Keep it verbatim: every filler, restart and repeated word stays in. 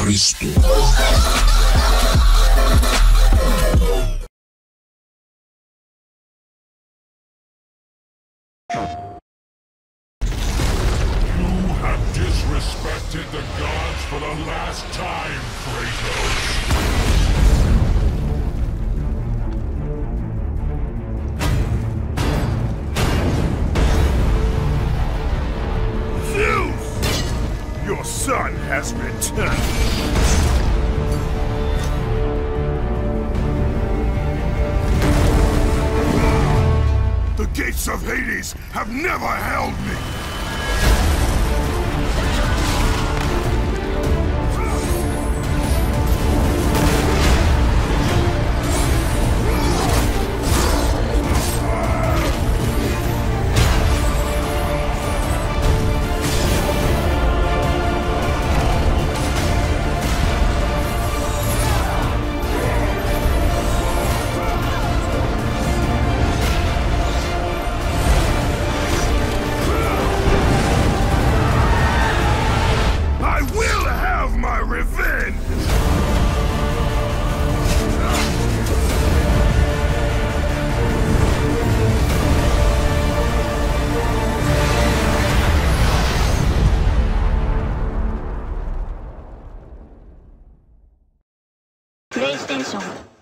Cristo. You have disrespected the gods for the last time, Kratos. Zeus! Your son has returned. The gates of Hades have never held me! PlayStation